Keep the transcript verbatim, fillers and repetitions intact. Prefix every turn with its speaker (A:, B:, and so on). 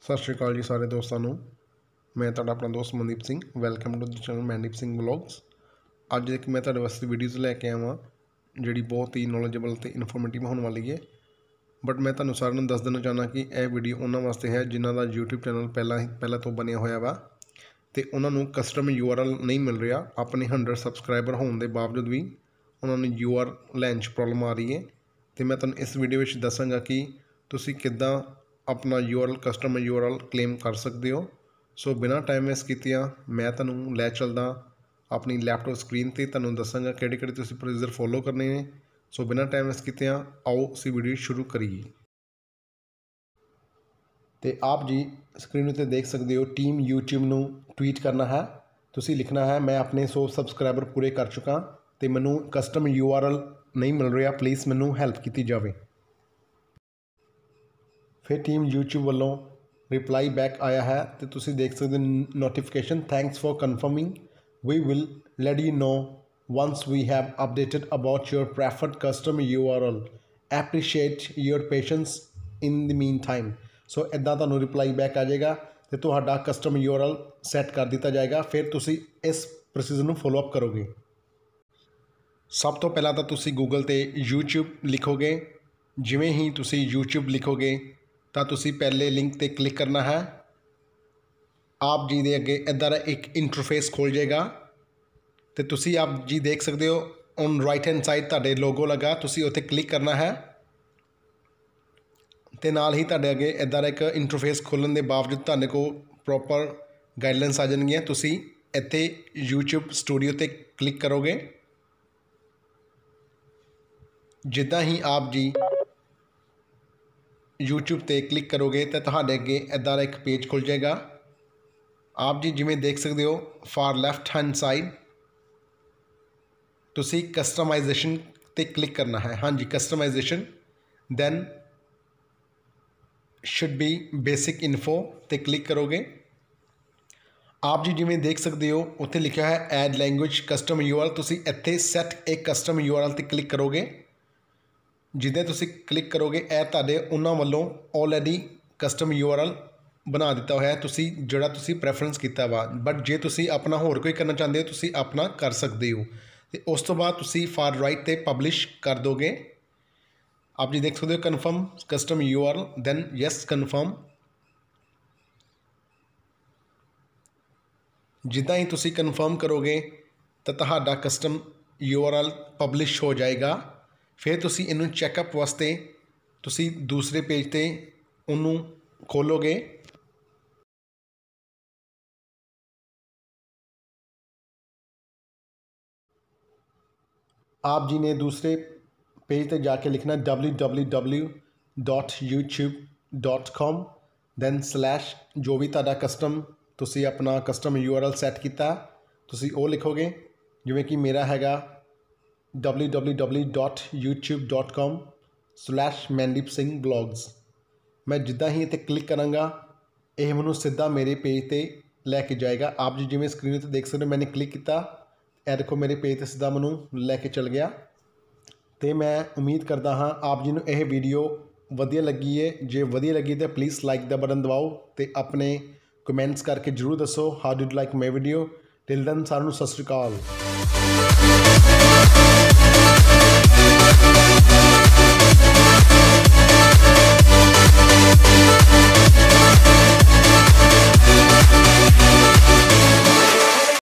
A: सत श्री अकाल जी सारे दोस्तों ਨੂੰ मैं ਤੁਹਾਡਾ अपना दोस्त Mandeep Singh welcome to the channel Mandeep Singh vlogs. ਅੱਜ एक मैं ਤੁਹਾਡੇ ਵਾਸਤੇ ਵੀਡੀਓਜ਼ ਲੈ ਕੇ ਆਵਾਂ ਜਿਹੜੀ ਬਹੁਤ ਹੀ ਨੌਲੇਜੇਬਲ ਤੇ ਇਨਫੋਰਮੇਟਿਵ ਹੋਣ ਵਾਲੀ ਹੈ। ਬਟ ਮੈਂ ਤੁਹਾਨੂੰ ਸਾਰਿਆਂ ਨੂੰ ਦੱਸ ਦੇਣਾ ਚਾਹੁੰਦਾ ਕਿ ਇਹ ਵੀਡੀਓ ਉਹਨਾਂ ਵਾਸਤੇ ਹੈ ਜਿਨ੍ਹਾਂ ਦਾ YouTube ਚੈਨਲ ਪਹਿਲਾਂ ਹੀ ਪਹਿਲਾਂ ਤੋਂ ਬਣਿਆ ਹੋਇਆ ਵਾ ਤੇ ਉਹਨਾਂ ਨੂੰ ਕਸਟਮ ਯੂ ਆਰ ਐਲ ਨਹੀਂ ਮਿਲ ਰਿਹਾ। ਆਪਣੇ ਹੰਡਰਡ ਸਬਸਕ੍ਰਾਈਬਰ ਹੋਣ ਦੇ ਬਾਵਜੂਦ ਵੀ ਉਹਨਾਂ ਨੂੰ ਯੂ ਆਰ ਲੈਣ 'ਚ ਪ੍ਰੋਬਲਮ ਆ ਰਹੀ ਹੈ ਤੇ ਮੈਂ ਤੁਹਾਨੂੰ ਇਸ ਵੀਡੀਓ ਵਿੱਚ ਦੱਸਾਂਗਾ ਕਿ ਤੁਸੀਂ ਕਿੱਦਾਂ अपना U R L custom U R L claim कर सकते हो। सो बिना टाइम वेस्ट कीतिया मैं तुहानू लै चलदा अपनी लैपटॉप स्क्रीन ते तुहानू दसांगा किहड़े किहड़े तुसीं प्रोसीजर फॉलो करने ने। सो बिना टाइम वेस्ट कीतिया आओ असीं वीडियो शुरू करिए। तो आप जी स्क्रीन उत्ते देख सकते हो टीम यूट्यूब नू ट्वीट करना है। तुसीं लिखना है मैं अपने सौ सबसक्राइबर पूरे कर चुका तो मैनू कस्टम यू आर एल नहीं मिल रहा, प्लीज़ मैनू हैल्प की जाए। फिर टीम यूट्यूब वालों रिप्लाई बैक आया है तो तुसीं देख सकते notification thanks for confirming we will let you know once we have updated about your preferred custom U R L appreciate your patience in the meantime. So इदा तुहानू reply back आ जाएगा तो तुहाडा custom U R L set कर दिता जाएगा। फिर तुसीं इस प्रोसीजर नू फॉलो अप करोगे। सब तो पहला तो तुसीं गूगल ते यूट्यूब लिखोगे। जिवें ही तुसीं यूट्यूब लिखोगे तो तुसी पहले लिंक ते क्लिक करना है। आप जी दे अगे इधर एक इंटरफेस खोल जाएगा तो तुसी आप जी देख सकते हो ऑन राइट हैंड साइड तुहाडे लोगो लगा, तुसी उत्ते क्लिक करना है तो नाल ही तुहाडे अगे इधर एक इंटरफेस खोलने के बावजूद तुहाडे को प्रॉपर गाइडलाइंस आ जाएंगियां। तुसी इत्थे यूट्यूब स्टूडियो ते क्लिक करोगे। जिद्दां ही आप जी यूट्यूब ते क्लिक करोगे तो तुहाडे अगे इदा एक पेज खुल जाएगा। आप जी जिवें देख सकते हो फार लैफ्ट हैंड साइड तुसी कस्टमाइजेशन ते क्लिक करना है। हाँ जी customisation then should be basic info ते क्लिक करोगे। आप जी जिवें देख सकते हो उत्थे लिखा है add language custom U R L, तुसी इत्थे सैट एक कस्टम यू आर एल ते क्लिक करोगे। जिद्दां तुसी क्लिक करोगे ए तुहाडे उन्हां वल्लों already custom U R L बना दिता होया तुसी जिहड़ा तुसी प्रैफरेंस कीता वा। बट जे तुसी अपना होर कोई करना चाहते हो तुसी अपना कर सकते हो तो उस तो बाद तुसी फार राइट ते पब्लिश कर दोगे। आप जी देख सकते हो confirm custom U R L then yes confirm. जिद्दां ही तुसी कन्फर्म करोगे तो तुहाडा custom U R L publish हो जाएगा। फिर तुसी इनू चैकअप वास्ते तुसी दूसरे पेज ते उन्नू खोलोगे। आप जी ने दूसरे पेज ते जाके लिखना W W W dot YouTube dot com then slash जो भी तुहाडा कस्टम तुसी अपना custom U R L set किया तुसी वो लिखोगे। जिवें कि मेरा हैगा W W W dot YouTube dot com slash Mandeep Singh vlogs. मैं जिद्दां ही इत्ते क्लिक करांगा यह मैनू सीधा मेरे पेज ते लैके जाएगा। आप जी जिवें स्क्रीन पर देख सकते हो मैंने क्लिक किया ए देखो मेरे पेज ते सीधा मैनू लैके चल गया। तो मैं उम्मीद करता हाँ आप जी नू यह वीडियो वधिया लगी है। जे वधिया लगी तो प्लीज़ लाइक दा बटन दबाओ तो अपने कमेंट्स करके जरूर दसो how did like my video. Till then सारिआं नू सत श्री अकाल।